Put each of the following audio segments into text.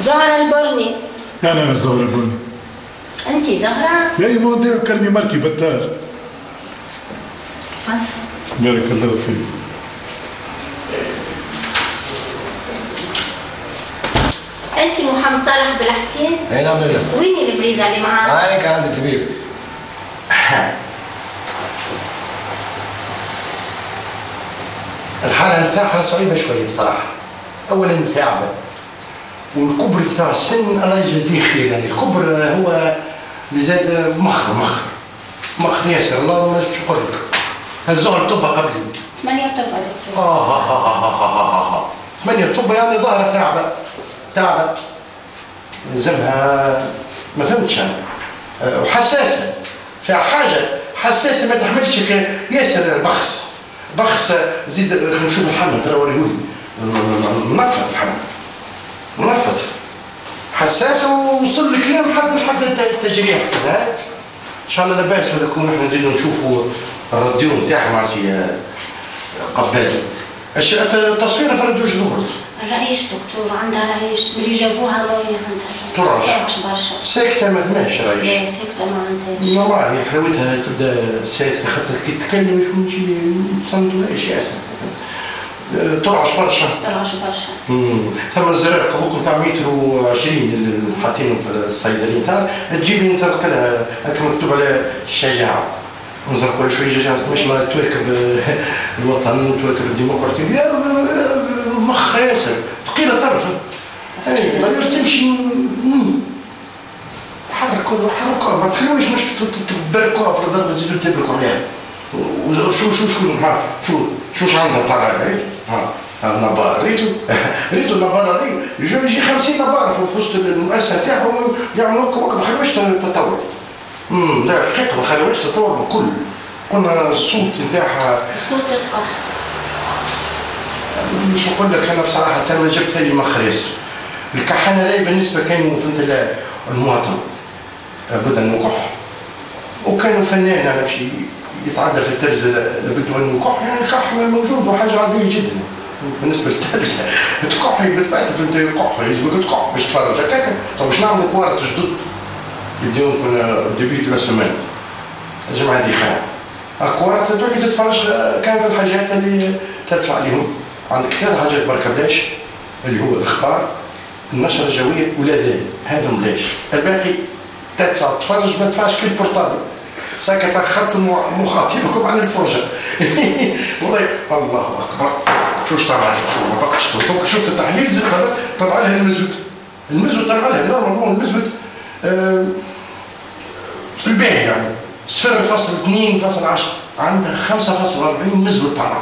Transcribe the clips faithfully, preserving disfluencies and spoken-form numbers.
زهرة البرني. أنا أنا زهرة البرني. أنت زهرة؟ لا يمودي كرني مرتي بتار. فاس. بارك الله فيك. أنت محمد صالح بالحسين؟ أي نعم بالله. وين البريزة اللي معاك؟ هاي كان عندي كبير. الحالة نتاعها صعيبة شوية بصراحة. أولا تعبة والكبر نتاع السن الله يجازيه خير، يعني الكبر هو اللي زاد مخ مخ مخ ياسر الله ما نجمش نقول لك. الزهر طبة قبلي. ثمانية طبة دكتور. آه آه آه آه آه آه ثمانية طبة يعني ظهرها تعبة تعبة. لازمها ما فهمتش أنا. وحساسة فيها حاجة حساسة ما تحملش ياسر بخس بخس زيد. خلينا نشوف الحمل ترى وريهولي منفض الحمل منفض حساسة ووصل الكلام حتى لحد التجريح كذا. ان شاء الله لاباس هذا كون احنا نزيدو نشوفوا الراديو نتاعها مع سي قبالي. التصوير فردوش ظهرت. الرئيس دكتور عندها رئيس اللي جابوها روي عندها ترعش ترعش برشا. ساكتة ما ثماش رئيس. لا ساكتة ما عندهاش. نورمال هي حلاوتها تبدا ساكتة خاطر كي تتكلم يكون شي تصندوا شي اسهل. ترعش برشا. ترعش برشا. امم ثم الزرق هوكم تاع متر وعشرين اللي حاطينهم في الصيدليه تاع تجيبي نزرق لها هكا مكتوب على الشجاعه. نزرق لها شويه شجاعه مش ما تواكب الوطن وتواكب الديمقراطيه. مخ ياسر ثقيله طرف. اي غير تمشي حركوا حركوا ما تخلوش مش تباركوا في الضرب تزيدوا تباركوا عليها. وشو شو شكون شو شو عندنا طالع ها النبار ريتو ريتو النبار هذه يجوا يجي خمسين نبار في وسط المؤسسه تاعهم يعملوا هكا ما خلوش تطور. امم لا الحقيقه ما خلوش تطور بالكل. قلنا الصوت نتاعها الصوت تتقح. مش نقول لك انا بصراحه انا جبت لي مخ ياسر. الكحان هذا بالنسبه كانوا فهمت المواطن لابد ان نكح. وكانوا فنان انا مشي يتعدى في التلفزه لابد ان نكح. يعني الكح موجود وحاجه عاديه جدا بالنسبه للتلفزه. تكحي بالبعث انت تكح يجبك تكح باش تفرج هكاك. طب باش نعمل كوارت جدد يبداو من ديبي دو لا سيمين الجمعه هذه خير. الكوارت تولي تتفرج كان في الحاجات اللي تدفع عليهم. عندك ثلاث حاجات بركه بلاش اللي هو الاخبار النشره الجويه والاذان هذا بلاش. الباقي تدفع تتفرج ما تدفعش كل بورتابل ساكت خط مخاطبكم عن الفرجه. والله الله اكبر شوش طلع شو ما فكرش شفت التحليل طلع لها المزود المزود طلع لها نورمالمون المزود آه في الباهي يعني صفر فاصل اثنين فاصل عشرة عندها خمسة فاصل أربعين مزود طلع.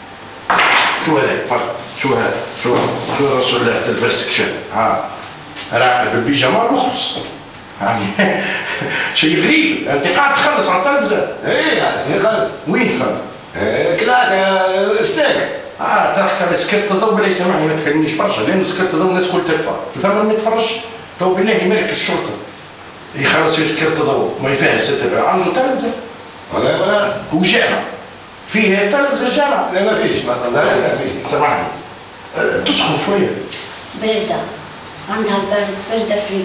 شو هذا فرق شو هذا شو شو رسول الله الفرسك شو ها راقب بالبيجامه وخلص يعني. شيء غريب انت قاعد تخلص على التلفزه. ايه خلص. وين خلص؟ ايه كلاك ستيك. اه تحكي على سكرت الضوء بالله يسامحني ما تخلينيش برشا لانه سكرت الضوء الناس كل تدفع ثم ما يتفرجش. تو بالله ملك الشرطه يخلص في سكرت الضوء ما يفهم ستة عنده تلفزه ولا ولا وجامع فيه تلفزه جامع. لا ما فيش ما ما فيش. سامحني أه تسخن شويه. بارده عندها برد برده فريكو.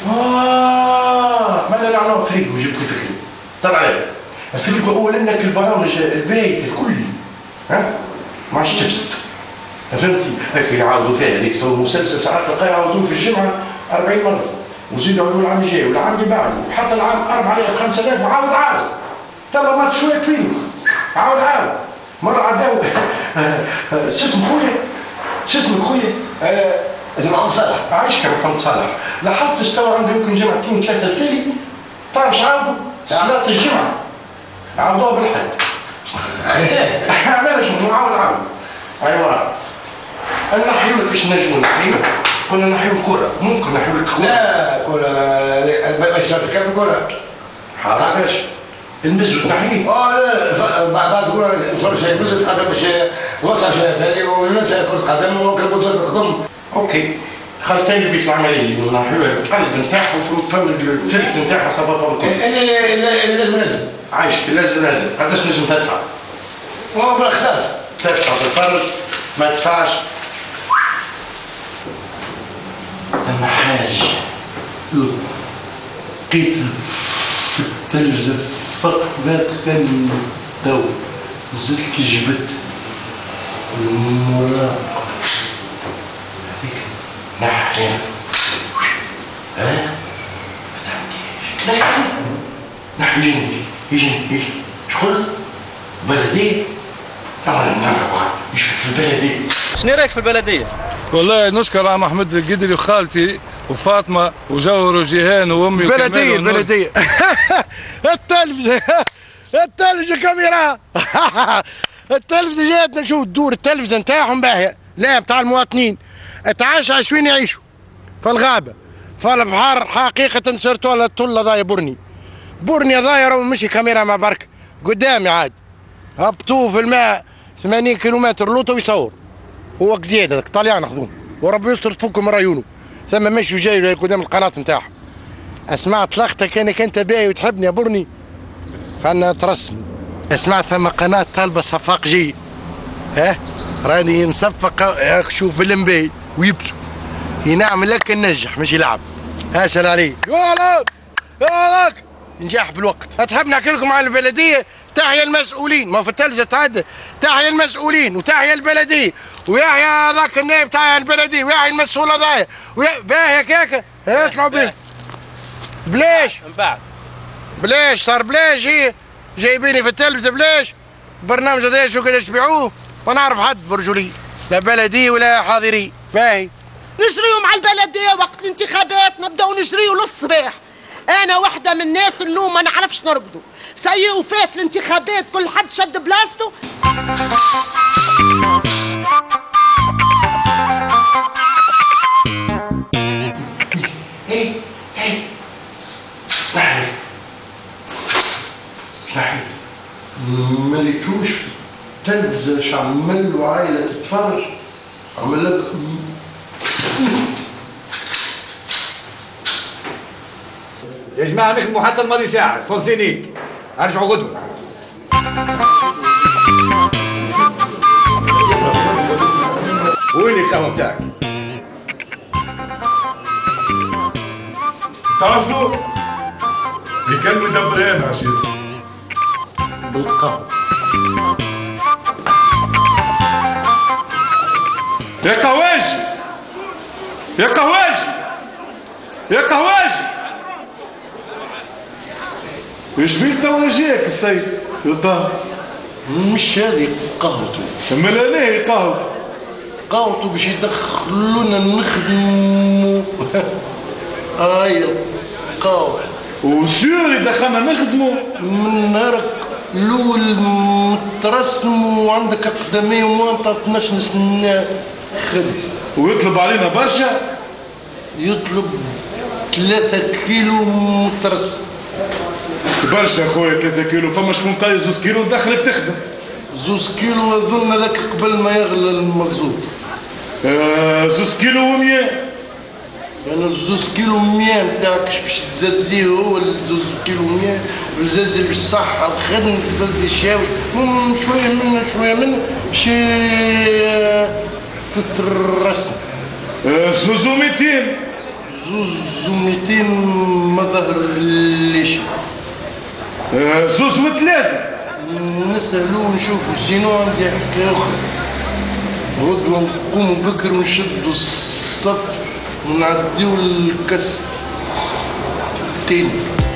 اه ما انا نعملوا فريكو جبت لي فكري طلع عليه الفريكو اول انك البرامج البيت الكل ها ما عادش تفسد فهمتي. هكا يعاودوا فيها هذيك مسلسل ساعات تلقاه يعاودوه في الجمعه أربعين مره وزيدوا يعاودوا العام الجاي والعام اللي بعده وحتى العام أربعة آلاف خمسة آلاف وعاود عاود تلا مات شويه كبير عاود عاود مره عداو. شو اسم خويا شو اسمك خويا؟ اسمه محمد صالح. عايش كمحمد صالح. لاحظت استوى عنده يمكن جمعتين ثلاثه التالي تعرف عاودوا صلاه الجمعه عاودوها بالحد. عملها شنو عاود عاود. ايوا نحيو لك ايش نجموا نحيو كنا نحيو الكره ممكن نحيو لك الكره. لا كره باش كيف الكره حاضر باش المزود نحيو. اه لا بعض الكره نتفرج في المزود قدم باش نوسع شويه بالي وننسى كره قدم ونقرب بطوله القدم. اوكي خلطاني بيت العمليه نحيو القلب نتاعها وفم الفرد نتاعها صبابه بالكل. اللي اللي لازم لازم عايش لازم لازم قداش نجم تدفع؟ هو بالاخسار تدفع تتفرج ما تدفعش. اما حاجه حاجة لقيتها في التلفزة فقط ما كان تو زدت جبت المراقبة هذيك نحيا ها لا يعرف نحن يجي يجي يجي شغل بلدية تعال نعرف يشبك في البلدية. شنو رايك في البلدية؟ والله نشكر عم احمد القدري وخالتي وفاطمه وجوهر وجيهان وامي بلدية بلدية التلفزة التلفزة كاميرا التلفزة جاتنا نشوف الدور التلفزة نتاعهم باهية لا بتاع المواطنين تعاش عشوين يعيشوا في الغابة في البحر حقيقة صرت ولا الطلة ضايا برني برني ضايا رو مشي كاميرا مع بركة قدامي عاد هبطوه في الماء ثمانين كيلومتر لوطو ويصور هو زيادة طاليان خذوه وربي يستر تفكوا من عيونه ثم مشوا جاي قدام القناة نتاعهم. اسمعت لقطة انك انت باهي وتحبني يا برني خلنا نترسم. سمعت ثم قناة طالبة صفاق جي ها راني نصفق شوف بالمبي ويبسوا ينعمل لك ننجح مش يلعب. اسال عليك يا لك نجاح بالوقت. تحب نحكي لكم على البلدية تحيا المسؤولين ما في التلفزة تعدى تحيا المسؤولين وتحيا البلدية ويحيى هذاك النائب تاع البلدية ويحيى المسؤول هذايا باهي هكاك يطلعوا بيه بلاش من بعد بلاش صار بلاش هي جايبيني في التلفزة بلاش برنامج هذا شو كذا تبيعوه ما نعرف حد برجولي لا بلدي ولا حاضري باهي نشريهم على البلدية وقت الانتخابات نبداو نشريو للصباح. انا واحدة من الناس اللي ما نعرفش نرقدوا سيئوا فات الانتخابات كل حد شد بلاصتو. هي هي نحن نحن ما ريتوش في التلفزة اش عمل وعائلة تتفرج عمل لك يا جماعة نخدموا حتى الماضي ساعة صوصينيك ارجعوا غدوة. وين الخاوة بتاعك؟ تعرفوا اللي كان مدبرين عشير بالقهوة. يا قواش يا قواش يا قواش ايش بيك توا جاك السيد للدار؟ مش هذه قهوته امال انا قهوته قهوته باش يدخلونا نخدموا هاي القهوة وسيور يدخلنا نخدموا من نهارك الاول مترسم وعندك اقدامية وانت اثناش سنة خدم ويطلب علينا برشا يطلب ثلاثة كيلو مترسم برشا خويا ثلاثة كيلو فما شكون قال زوز كيلو ندخلك تخدم زوز كيلو اظن هذاك قبل ما يغلى المازوت. آه زوز كيلو ومية يعني الزوز كيلو مية نتاعك باش تزازيه هو الزوز كيلو مية والزازي بالصحة الخدم الزازي الشاوش شوية منه شوية منه باش تترسم. آه زوز وميتين زوز وميتين ما ظهر ليش. آه زوز وثلاثة نسألوه نشوفوا سينو عندي حكاية أخرى. غدوة نقوموا بكر ونشدوا الصف ونعديو الكاس التاني.